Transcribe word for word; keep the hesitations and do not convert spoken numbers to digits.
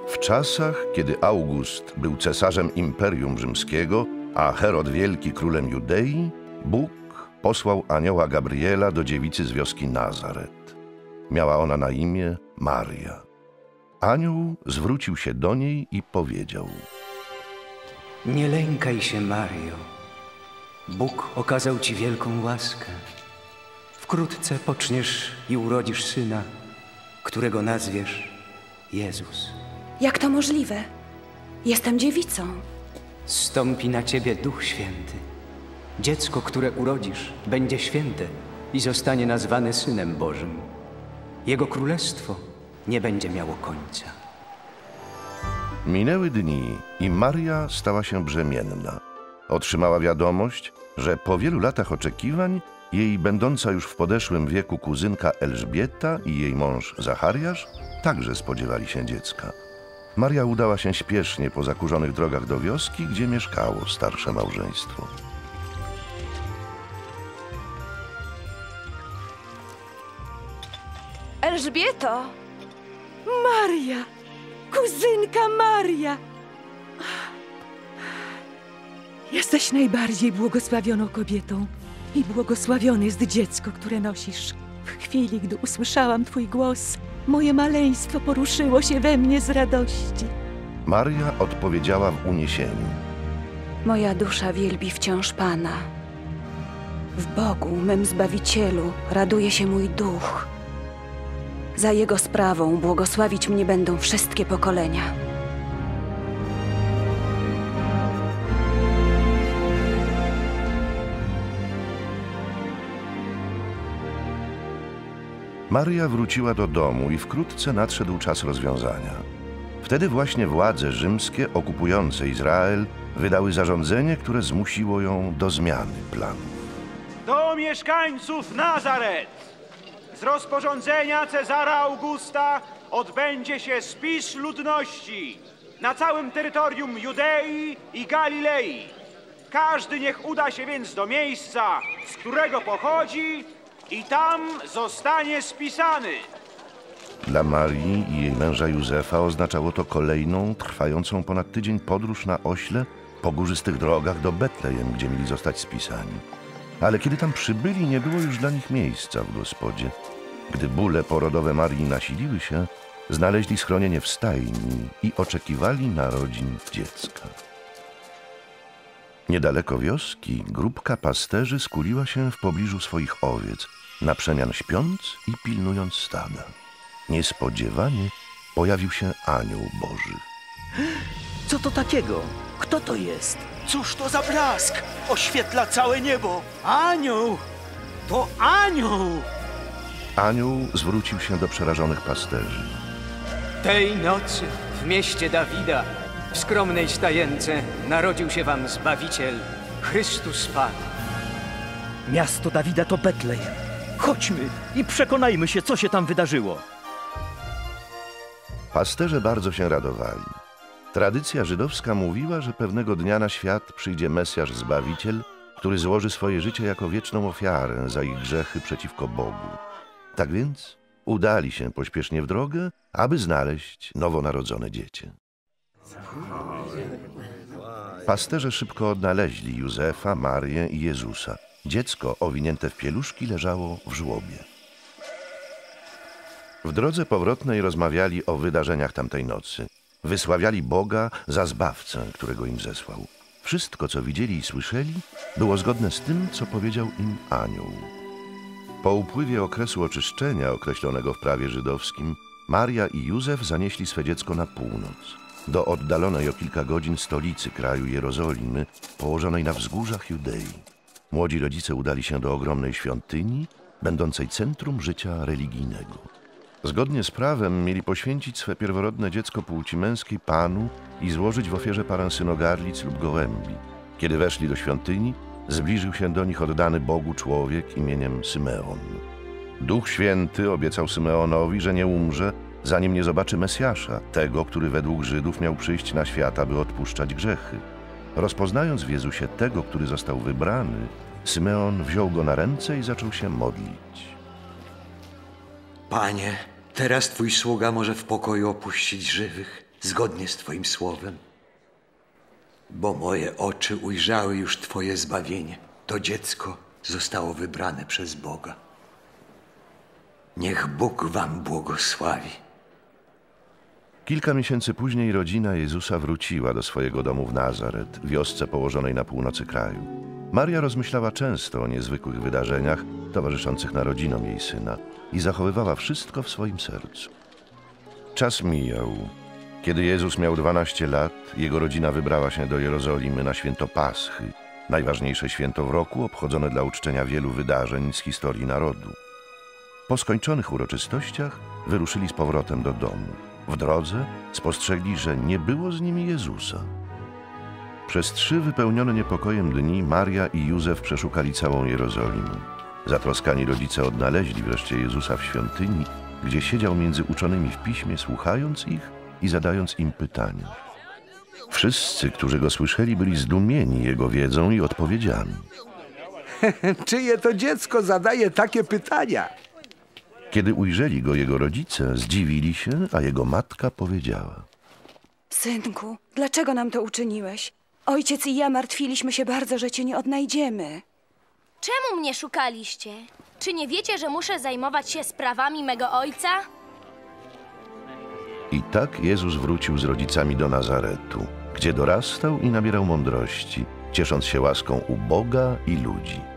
W czasach, kiedy August był cesarzem Imperium Rzymskiego, a Herod Wielki królem Judei, Bóg posłał anioła Gabriela do dziewicy z wioski Nazaret. Miała ona na imię Maria. Anioł zwrócił się do niej i powiedział: Nie lękaj się, Mario. Bóg okazał ci wielką łaskę. Wkrótce poczniesz i urodzisz syna, którego nazwiesz Jezus. Jak to możliwe? Jestem dziewicą. Zstąpi na ciebie Duch Święty. Dziecko, które urodzisz, będzie święte i zostanie nazwane Synem Bożym. Jego królestwo nie będzie miało końca. Minęły dni i Maria stała się brzemienna. Otrzymała wiadomość, że po wielu latach oczekiwań jej będąca już w podeszłym wieku kuzynka Elżbieta i jej mąż Zachariasz także spodziewali się dziecka. Maria udała się śpiesznie po zakurzonych drogach do wioski, gdzie mieszkało starsze małżeństwo. Elżbieto! Maria! Kuzynka Maria! Jesteś najbardziej błogosławioną kobietą i błogosławione jest dziecko, które nosisz. W chwili, gdy usłyszałam Twój głos, moje maleństwo poruszyło się we mnie z radości. Maria odpowiedziała w uniesieniu: Moja dusza wielbi wciąż Pana. W Bogu, mym Zbawicielu, raduje się mój duch. Za Jego sprawą błogosławić mnie będą wszystkie pokolenia. Maria wróciła do domu i wkrótce nadszedł czas rozwiązania. Wtedy właśnie władze rzymskie okupujące Izrael wydały zarządzenie, które zmusiło ją do zmiany planów. Do mieszkańców Nazaret! Z rozporządzenia Cezara Augusta odbędzie się spis ludności na całym terytorium Judei i Galilei. Każdy niech uda się więc do miejsca, z którego pochodzi, i tam zostanie spisany. Dla Marii i jej męża Józefa oznaczało to kolejną, trwającą ponad tydzień podróż na ośle po górzystych drogach do Betlejem, gdzie mieli zostać spisani. Ale kiedy tam przybyli, nie było już dla nich miejsca w gospodzie. Gdy bóle porodowe Marii nasiliły się, znaleźli schronienie w stajni i oczekiwali narodzin dziecka. Niedaleko wioski grupka pasterzy skuliła się w pobliżu swoich owiec, na przemian śpiąc i pilnując stada. Niespodziewanie pojawił się anioł Boży. Co to takiego? Kto to jest? Cóż to za blask? Oświetla całe niebo. Anioł! To anioł! Anioł zwrócił się do przerażonych pasterzy. Tej nocy w mieście Dawida, w skromnej stajence, narodził się wam Zbawiciel, Chrystus Pan. Miasto Dawida to Betlejem. Chodźmy i przekonajmy się, co się tam wydarzyło. Pasterze bardzo się radowali. Tradycja żydowska mówiła, że pewnego dnia na świat przyjdzie Mesjasz Zbawiciel, który złoży swoje życie jako wieczną ofiarę za ich grzechy przeciwko Bogu. Tak więc udali się pośpiesznie w drogę, aby znaleźć nowonarodzone dziecię. Pasterze szybko odnaleźli Józefa, Marię i Jezusa. Dziecko owinięte w pieluszki leżało w żłobie. W drodze powrotnej rozmawiali o wydarzeniach tamtej nocy. Wysławiali Boga za Zbawcę, którego im zesłał. Wszystko, co widzieli i słyszeli, było zgodne z tym, co powiedział im anioł. Po upływie okresu oczyszczenia określonego w prawie żydowskim, Maria i Józef zanieśli swe dziecko na północ, do oddalonej o kilka godzin stolicy kraju Jerozolimy, położonej na wzgórzach Judei. Młodzi rodzice udali się do ogromnej świątyni, będącej centrum życia religijnego. Zgodnie z prawem mieli poświęcić swe pierworodne dziecko płci męskiej Panu i złożyć w ofierze parę synogarlic lub gołębi. Kiedy weszli do świątyni, zbliżył się do nich oddany Bogu człowiek imieniem Symeon. Duch Święty obiecał Symeonowi, że nie umrze, zanim nie zobaczy Mesjasza, tego, który według Żydów miał przyjść na świat, aby odpuszczać grzechy. Rozpoznając w Jezusie tego, który został wybrany, Symeon wziął go na ręce i zaczął się modlić. Panie, teraz Twój sługa może w pokoju opuścić żywych, zgodnie z Twoim słowem. Bo moje oczy ujrzały już Twoje zbawienie. To dziecko zostało wybrane przez Boga. Niech Bóg wam błogosławi. Kilka miesięcy później rodzina Jezusa wróciła do swojego domu w Nazaret, wiosce położonej na północy kraju. Maria rozmyślała często o niezwykłych wydarzeniach towarzyszących narodzinom jej syna i zachowywała wszystko w swoim sercu. Czas mijał. Kiedy Jezus miał dwanaście lat, jego rodzina wybrała się do Jerozolimy na święto Paschy, najważniejsze święto w roku obchodzone dla uczczenia wielu wydarzeń z historii narodu. Po skończonych uroczystościach wyruszyli z powrotem do domu. W drodze spostrzegli, że nie było z nimi Jezusa. Przez trzy wypełnione niepokojem dni Maria i Józef przeszukali całą Jerozolimę. Zatroskani rodzice odnaleźli wreszcie Jezusa w świątyni, gdzie siedział między uczonymi w piśmie, słuchając ich i zadając im pytania. Wszyscy, którzy go słyszeli, byli zdumieni jego wiedzą i odpowiedziami. Czyje to dziecko zadaje takie pytania? Kiedy ujrzeli go jego rodzice, zdziwili się, a jego matka powiedziała: Synku, dlaczego nam to uczyniłeś? Ojciec i ja martwiliśmy się bardzo, że cię nie odnajdziemy. Czemu mnie szukaliście? Czy nie wiecie, że muszę zajmować się sprawami mego ojca? I tak Jezus wrócił z rodzicami do Nazaretu, gdzie dorastał i nabierał mądrości, ciesząc się łaską u Boga i ludzi.